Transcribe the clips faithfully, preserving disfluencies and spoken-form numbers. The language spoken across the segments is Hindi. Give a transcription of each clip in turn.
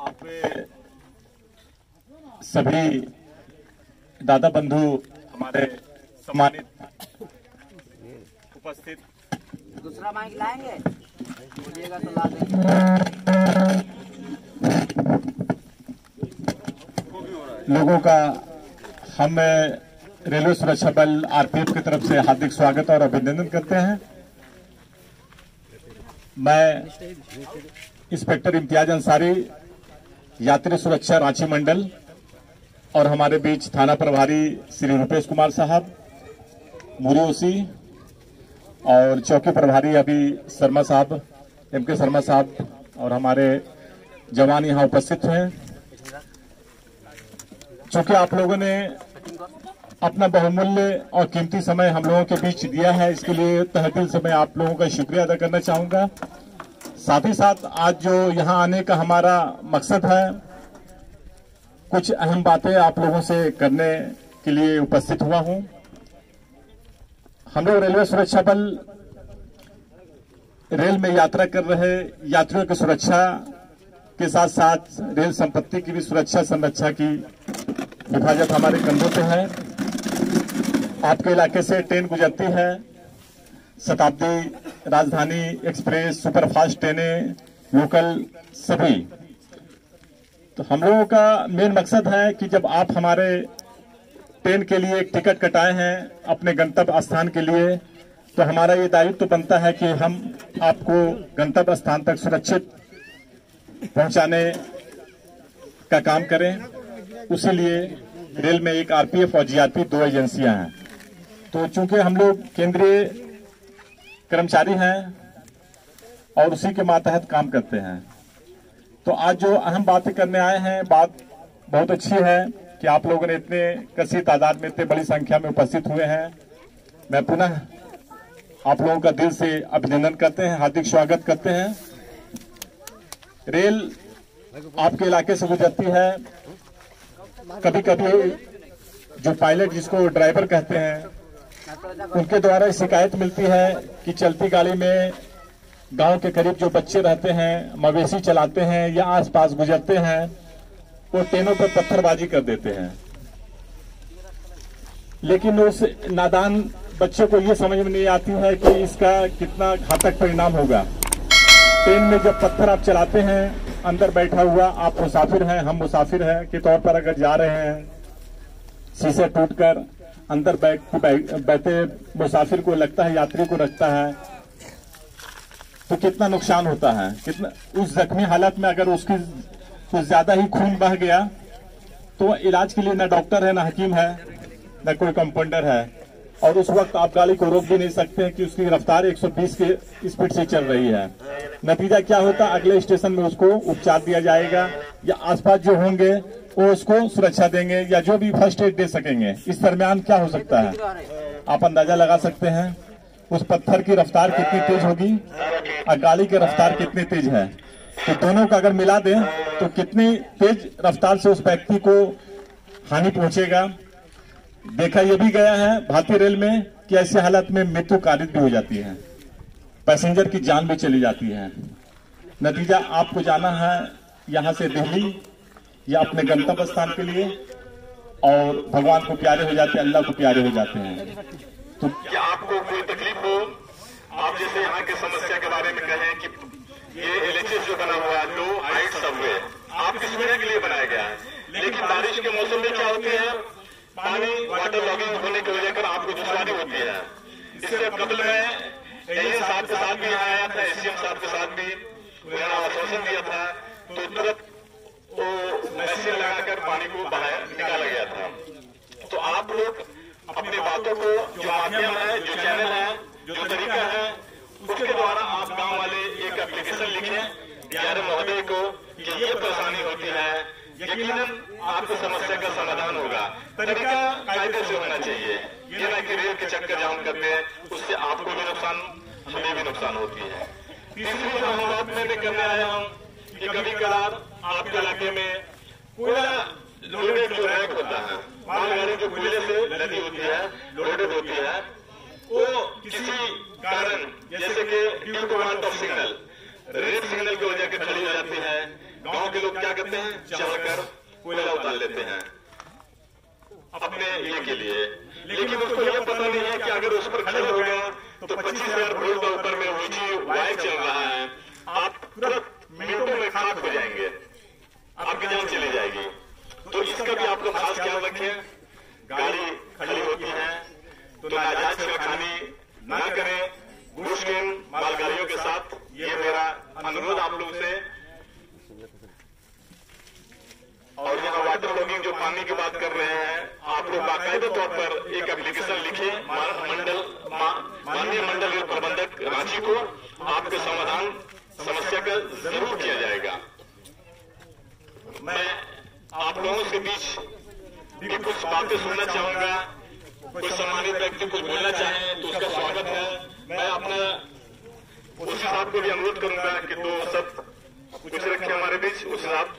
आप सभी दादा बंधु, हमारे सम्मानित उपस्थित, दूसरा माइक लाएंगे, बोलिएगा तो ला देंगे। लोगों का हम रेलवे सुरक्षा बल आरपीएफ की तरफ से हार्दिक स्वागत और अभिनंदन करते हैं। मैं इंस्पेक्टर इम्तियाज अंसारी, यात्री सुरक्षा रांची मंडल, और हमारे बीच थाना प्रभारी श्री रुपेश कुमार साहब, मुरियोसी, और चौकी प्रभारी अभी शर्मा साहब, एम के शर्मा साहब, और हमारे जवान यहाँ उपस्थित हैं। चूंकि आप लोगों ने अपना बहुमूल्य और कीमती समय हम लोगों के बीच दिया है, इसके लिए तहे दिल से मैं आप लोगों का शुक्रिया अदा करना चाहूंगा। साथ ही साथ आज जो यहाँ आने का हमारा मकसद है, कुछ अहम बातें आप लोगों से करने के लिए उपस्थित हुआ हूं। हम लोग रेलवे सुरक्षा बल रेल में यात्रा कर रहे यात्रियों की सुरक्षा के साथ साथ रेल संपत्ति की भी सुरक्षा संरक्षा की हिफाजत हमारे कंधों पे है। आपके इलाके से ट्रेन गुजरती है, शताब्दी, राजधानी एक्सप्रेस, सुपरफास्ट ट्रेनें, लोकल सभी। तो हम लोगों का मेन मकसद है कि जब आप हमारे ट्रेन के लिए एक टिकट कटाए हैं अपने गंतव्य स्थान के लिए, तो हमारा ये दायित्व तो बनता है कि हम आपको गंतव्य स्थान तक सुरक्षित पहुंचाने का काम करें। उसी लिए रेल में एक आरपीएफ और जीआरपी दो एजेंसियां हैं। तो चूंकि हम लोग केंद्रीय कर्मचारी हैं और उसी के मातहत काम करते हैं, तो आज जो अहम बातें करने आए हैं, बात बहुत अच्छी है कि आप लोगों ने इतने कसी तादाद में, इतने बड़ी संख्या में उपस्थित हुए हैं। मैं पुनः आप लोगों का दिल से अभिनंदन करते हैं, हार्दिक स्वागत करते हैं। रेल आपके इलाके से गुजरती है। कभी कभी जो पायलट, जिसको ड्राइवर कहते हैं, उनके द्वारा शिकायत मिलती है कि चलती गाड़ी में गांव के करीब जो बच्चे रहते हैं, मवेशी चलाते हैं या आसपास गुजरते हैं, वो ट्रेनों पर पत्थरबाजी कर देते हैं। लेकिन उस नादान बच्चे को ये समझ में नहीं आती है कि इसका कितना घातक परिणाम होगा। ट्रेन में जब पत्थर आप चलाते हैं, अंदर बैठा हुआ आप मुसाफिर हैं, हम मुसाफिर हैं के तौर पर अगर जा रहे हैं, शीशे टूटकर अंदर बैठ बैठे मुसाफिर को लगता है, यात्री को लगता है, तो कितना नुकसान होता है। कितना उस जख्मी हालत में अगर उसकी कुछ ज्यादा ही खून बह गया, तो इलाज के लिए ना डॉक्टर है, ना हकीम है, ना कोई कंपाउंडर है, और उस वक्त आप गाड़ी को रोक भी नहीं सकते हैं कि उसकी रफ्तार एक सौ बीस के स्पीड से चल रही है। नतीजा क्या होता, अगले स्टेशन में उसको उपचार दिया जाएगा, या आसपास जो होंगे वो उसको सुरक्षा देंगे, या जो भी फर्स्ट एड दे सकेंगे। इस दरमियान क्या हो सकता है, आप अंदाजा लगा सकते हैं उस पत्थर की रफ्तार कितनी तेज होगी और गाड़ी की रफ्तार कितनी तेज है। तो दोनों का अगर मिला दें तो कितनी तेज रफ्तार से उस व्यक्ति को हानि पहुंचेगा। देखा यह भी गया है भारतीय रेल में कि ऐसे हालत में मृत्यु कारित भी हो जाती है, पैसेंजर की जान भी चली जाती है। नतीजा, आपको जाना है यहां से दिल्ली या अपने गंतव्य स्थान के लिए, और भगवान को प्यारे हो जाते हैं, अल्लाह को प्यारे हो जाते हैं। तो क्या आपको कोई तकलीफ हो, आप जैसे यहाँ की समस्या के बारे में कहें कि ये एलएचएस जो बना हुआ है, लो हाइट सबवे, आपकी सुविधा के लिए बनाया गया है, लेकिन बारिश के मौसम में क्या होती है, पानी वाटर लॉगिंग होने की वजह कर आपको दुश्वारी होती है। इससे कबल में एएन साहब के साथ भी यहाँ आया था, एसडीएम साहब के साथ भी उन्होंने आश्वासन दिया था, तो तुरंत तो मशीन लगाकर पानी को बाहर निकाला गया था। तो आप लोग अपनी बातों को, जो माध्यम है, जो चैनल है, जो तरीका है, उसके द्वारा आप गांव वाले एक एप्लीकेशन लिखें ग्यारह महोदय को कि ये परेशानी होती है, यकीनन आपकी समस्या का समाधान होगा। तरीका कायदे से होना चाहिए, ये ना कि रेल के चक्कर जाम करते हैं, उससे आपको भी नुकसान, हमें भी नुकसान होती है। तीसरी जो हम बात में करने आया हूँ कि कभी कभार आपके इलाके में कोयला लोडेड जो रैक होता है, मालगाड़ी जो कोयले से लदी होती है, लोडेड होती है, वो किसी कारण जैसे कि due to want of signal, red signal की वजह से खड़ी हो जाती है, गांव के लोग क्या करते हैं, चढ़कर कोयला उतार लेते हैं अपने ये के लिए, लेकिन उसको यह पता नहीं है कि अगर उस पर खड़े हो गया तो पच्चीस हजार वोल्ट का ऊपर में ऊंची वायर चल रहा है, आप तुरंत मिनटों में खाक हो जाएंगे, आपकी जान चली जाएगी। तो इसका भी आप लोग खास ख्याल रखें। गाड़ी खड़ी होती है तो नाजायज छेड़खानी ना करें मुस्लिम मालगाड़ियों के साथ, ये मेरा अनुरोध आप लोग से। और यहाँ वाटर लॉगिंग जो पानी की बात कर रहे हैं, आप लोग बाकायदे तौर पर एक एप्लीकेशन लिखे मंडल माननीय मंडल प्रबंधक रांची को, आपके समाधान समस्या का जरूर किया जाएगा। मैं आप लोगों के बीच भी कुछ बातें सुनना चाहूंगा। कोई सम्मानित व्यक्ति कुछ बोलना चाहे तो उसका स्वागत है। मैं अपना उस साहब को भी अनुरोध करूंगा कि दो शब्द कुछ रखे हमारे बीच। उस साहब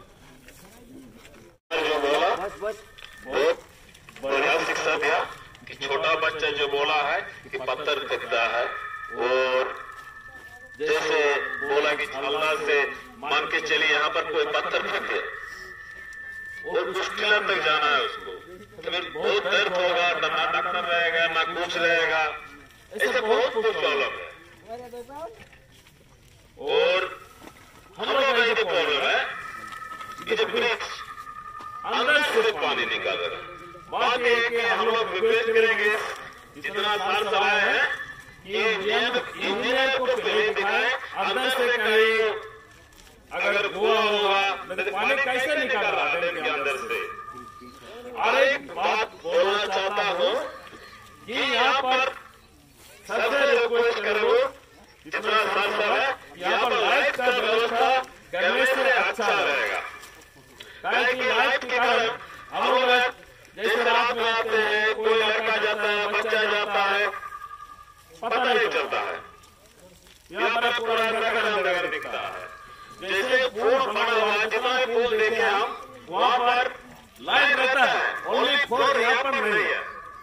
जो बोला बहुत बढ़िया शिक्षा दिया कि छोटा बच्चा जो बोला है कि पत्थर फेंकता है, और जैसे बोला कि छलना से मान के चलिए यहाँ पर कोई पत्थर फेंके और कुछ किलर तक जाना है उसको, तो फिर बहुत दर्द होगा, ना डॉक्टर रहेगा ना कुछ रहेगा, ऐसे बहुत कुछ प्रॉब्लम है। और हम लोग का ये प्रॉब्लम है कि जब ब्रिज अंदर से पानी निकाल रहे हैं, बात यह है कि हम लोग रिक्वेस्ट करेंगे जितना साल सवाल है कि इंजीनियर को पहले दिखाए अंदर से कहीं अगर हुआ होगा तो पानी कैसे निकल रहा है डैम के अंदर से। और एक बात बोलना चाहता हूँ कि यहाँ पर सबसे रिक्वेस्ट करो जितना साल सवाल है यहाँ पर लाइट का व्यवस्था करने से अच्छा रहेगा, ताकि लाइट के कारण हम लोग जैसे रात में आते हैं, कोई लड़का जाता है, बच्चा जाता है, पता नहीं चलता है, यहाँ पर पूरा नगर नगर दिखता है। जैसे पुल बना हुआ है, जितना भी पुल देखे हम वहाँ पर लाइट रहता है, ओनली फोर यहाँ पर नहीं है।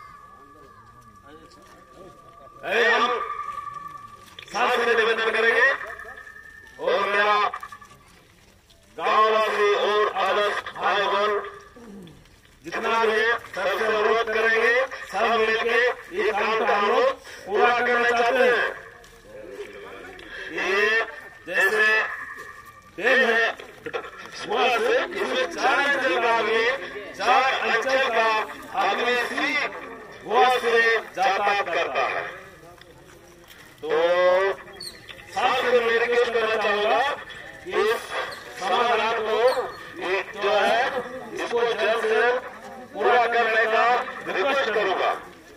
हम साथ में निवेदन करेंगे और मेरा गाँववासी और आदर्श भाई बहन जितना भी सबसे अनुरोध करेंगे, सब मिलके ये काम का हम लोग पूरा करना चाहते हैं। ये जैसे डैम है वहां से इसमें चार अंचल का आदमी चार अंचल का आदमी इसी वहां से यातायात करता है। तो साथ में मैं रिक्वेस्ट करना चाहूंगा कि इस समाधान को जो है इसको जल्द से पूरा करने का रिक्वेस्ट करूंगा।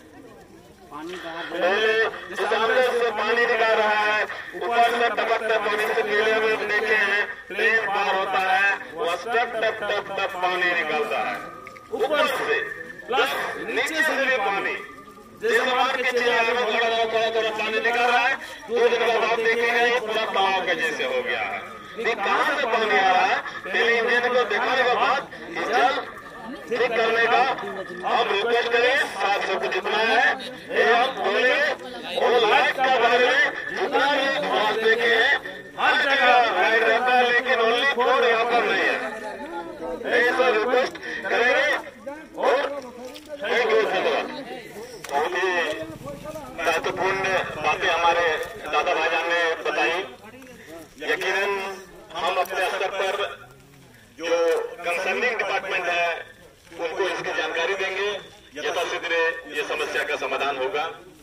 पहले जिस अंदर से पानी निकल रहा है, ऊपर से टपकता पानी से पहले हम देखे हैं ट्रेन पार होता है, वह टप टप टप टप पानी निकलता है ऊपर से, प्लस नीचे से भी पानी। जैसे मान के चलिए आगे थोड़ा थोड़ा थोड़ा पानी निकल रहा है, दो दिन बाद आप देखेंगे पूरा तालाब के जैसे हो गया है। ये कहाँ से पानी आ रहा है, पहले इंजन को दिखाने के बाद जल ठीक करने का आप रिक्वेस्ट करें। सात सौ को जितना है ये हम बोलेंगे, और लाइट का बारे में जितना भी बात देखे हैं हर जगह लाइट रहता है, लेकिन ओनली फोर यहाँ पर नहीं है। ऐसा रिक्वेस्ट करेंगे और थैंक यू। धन्यवाद। बहुत ही महत्वपूर्ण बातें हमारे दादा भाईजान ने बताई। यकीनन हम अपने स्तर पर जो कंसर्निंग डिपार्टमेंट है उनको इसकी जानकारी देंगे, यथाशीघ्र ये समस्या का समाधान होगा।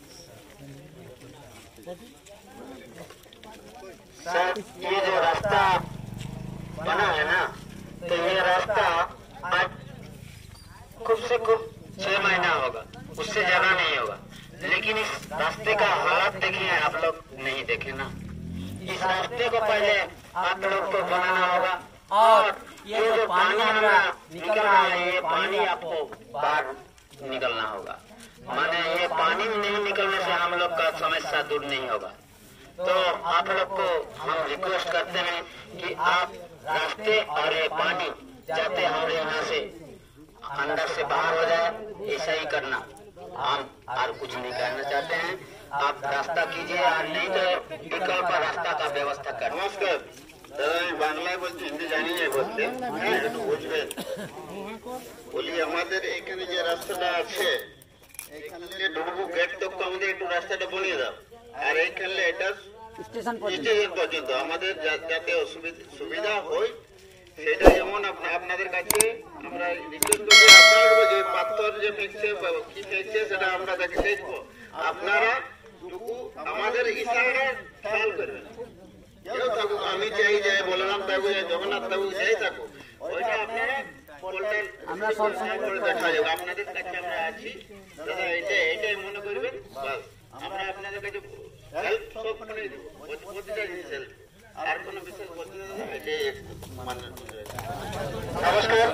सर, ये जो रास्ता बना है ना, तो ये रास्ता आज खूब से खूब छह महीना होगा, उससे ज्यादा नहीं होगा, लेकिन इस रास्ते का हालात देखिए आप लोग नहीं देखे ना। इस रास्ते को पहले आप लोग को बनाना होगा, और ये जो पानी हमारा निकल रहा है, ये पानी आपको बाहर निकलना होगा। माने ये पानी नहीं निकलने से हम लोग का समस्या दूर नहीं होगा। तो आप लोग को हम रिक्वेस्ट करते हैं कि आप रास्ते और ये पानी जाते हमारे यहाँ से अंदर से बाहर हो जाए, ऐसा ही करना। हम और कुछ नहीं करना चाहते हैं, आप रास्ता कीजिए, और नहीं तो विकल्प रास्ता का व्यवस्था कर। नमस्कार, बांग्ला বাংলায় বলছি, হিন্দি জানি না বলতে, হ্যাঁ একটু বুঝবেন। বলি আমাদের এখানে যে রাস্তাটা আছে, এইখানে ঢুকবো গেট তক আমাদের একটু রাস্তাটা বনিয়ে দাও, আর এইখানে এটা স্টেশন পর্যন্ত আমাদের যাতে সুবিধা হয় সেটা যেমন আপনাদের কাছে আমরা রিকোয়েস্ট করছি। আপনারা যে পাথর যে ফেকছে কি ফেকছে সেটা আমরা তাকে দেখবো, আপনারা আমাদের ইশারা খেয়াল করবেন। যেও থাকুক, আমি চাই যাই বলরাম থাকুক, জগন্নাথ থাকুক, যাই থাকুক, ওইটা আপনারা আমরা সবসময় দেখা যাবে। আপনাদের কাছে আমরা আছি দাদা, এটা এটাই মনে করবেন, বাস আমরা আপনাদের কাছে হেল্প সব করে দেবো, প্রতিটা জিনিস হেল্প, আর কোনো বিশেষ বলতে দাদা এটাই মানে। নমস্কার,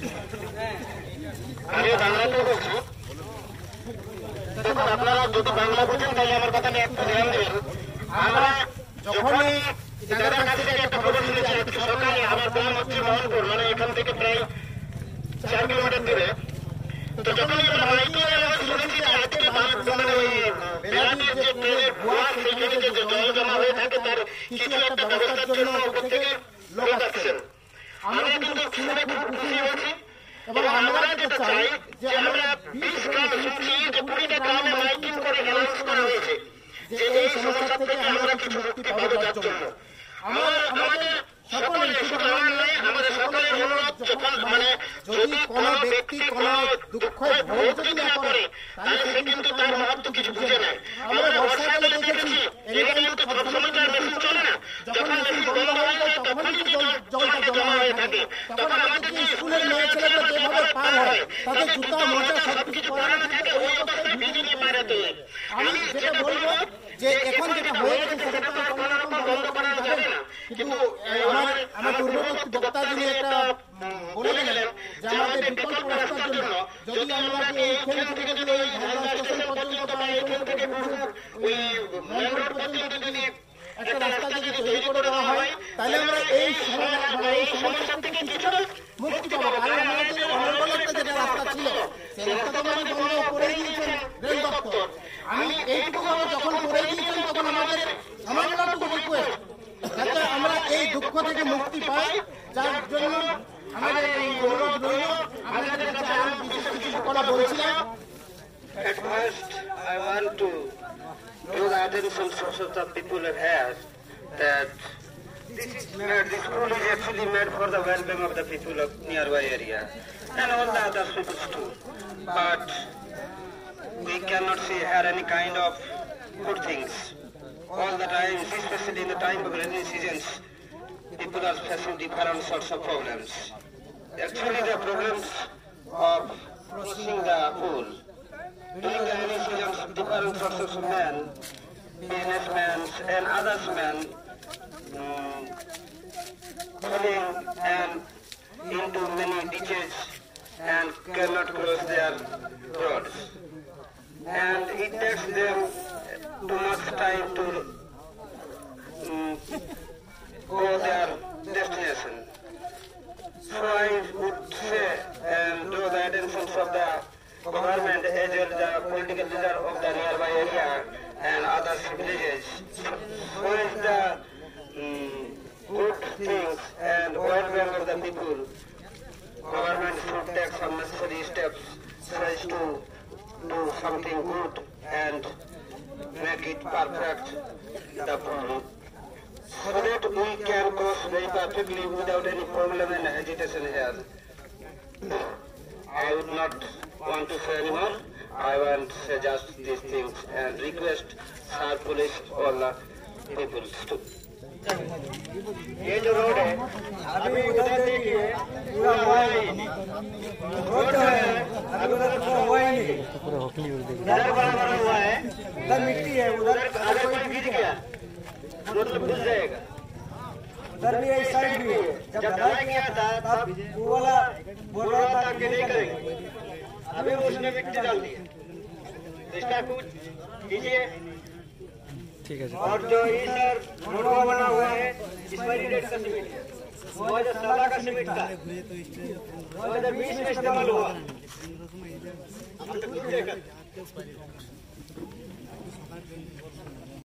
আমি বাংলাতে বলছি। দেখুন আপনারা যদি বাংলা বুঝেন তাহলে আমার কথা নিয়ে একটু ধ্যান দেবেন। আমরা যখনই দাদার কাছ থেকে একটা খবর শুনেছি আজকে সকালে, আমার গ্রাম হচ্ছে মোহনপুর, মানে এখান থেকে প্রায় চার কিলোমিটার দূরে, তো যখনই আমরা মাইকে শুনেছি যে আজকে মানে ওই বেড়াটির যে ট্রেনের ভুয়া সেইখানে যে জল জমা হয়ে থাকে তার কিছু একটা ব্যবস্থার জন্য উপর থেকে লোক আসছেন। আমরা কিন্তু শুনে খুব খুশি হয়েছি এবং আমরা যেটা চাই যে আমরা বিশ গ্রাম শুনছি যে কুড়িটা গ্রামে মাইকিং করে অ্যানাউন্স করা হয়েছে যে এই সমস্যা থেকে আমরা কিছু মুক্তি পাবো যার জন্য। আমার আমাদের সকলে শুধু আমার নয়, আমাদের সকলের অনুরোধ, যখন মানে যদি কোনো ব্যক্তি কোনো দুঃখ ভোগ যদি না করে তাহলে সে কিন্তু তার মহত্ব কিছু বুঝে নেয়। আমরা বর্ষাকালে দেখেছি এটা কিন্তু সবসময় তার মেশিন চলে না, যখন মেশিন বন্ধ হয়ে যায় তখনই কিন্তু জলটা জমা হয়ে থাকে। তখন আমাদের যে স্কুলের মেয়ে ছেলেগুলো যেভাবে পার হয়, তাদের জুতা মোজা সবকিছু পরানো থাকে, ওই অবস্থায় ভিজে নিয়ে পার হতে হয়। আমি যেটা বলবো যে এখন যেটা হয়ে গেছে সেটা তো কোনো রকম বন্ধ করা যাবে না, কিন্তু আমার আমার পূর্ববর্তী বক্তা যিনি একটা বলে গেলেন যে আমাদের বিকল্প রাস্তার জন্য যদি আমরা এইখান থেকে যদি ওই ঝালদা স্টেশন পর্যন্ত বা এইখান থেকে ওই মেন রোড পর্যন্ত যদি একটা রাস্তা যদি তৈরি করে দেওয়া হয় তাহলে আমরা এই এই সমস্যা থেকে কিছুটা মুক্তি পাবো। কারণ আমাদের অনর্গল একটা যেটা রাস্তা ছিল সেই রাস্তা তো আমি বন্ধ করে দিয়েছেন রেল দপ্তর। আমি এইটুকু যখন করে দিয়েছেন তখন আমাদের সামান্যটুকু রিকোয়েস্ট যাতে আমরা এই দুঃখ থেকে মুক্তি পাই, যার জন্য আমাদের এই অনুরোধ রইল। আমাদের কাছে আরো বিশেষ কিছু কথা বলছিলাম। At first, I want to draw the attention of the people has that this is made, this school is actually made for the well-being of the people of nearby area and all the other people too. But we cannot see here any kind of good things. All the time, especially in the time of rainy seasons, people are facing different sorts of problems. Actually, the problems of crossing the pool. During the rainy seasons, different sorts of men, businessmen and others men, um, falling and into many ditches and cannot cross their roads. And it takes them too much time to um, go their destination. So I would say and draw the attention of the government as well as the political leader of the nearby area and other villages. So is the um, good things and welfare of the people. Government should take some necessary steps so as to do something good and make it perfect the problem, so that we can cross very perfectly without any problem and agitation here. I would not want to say anymore. I want to say just these things and request our police all the people to. ये जो रोड है अभी उधर देखिए पूरा हुआ ही नहीं, रोड जो है अभी उधर पूरा हुआ ही नहीं, इधर बड़ा बड़ा हुआ है, उधर मिट्टी है, उधर अगर कोई गिर गया रोड तो घुस जाएगा। उधर भी इस साइड भी है, जब ढलाई किया था तब वो वाला बोल रहा था कि नहीं करेंगे, अभी उसने मिट्टी डाल दी, इसका कुछ कीजिए। ठीक है। और जो इधर रोड बना हुआ है एक्सपायरी डेट का सीमेंट है, वो जो साला का सीमेंट था वो जो बीस में इस्तेमाल हुआ हम तो कुछ देखा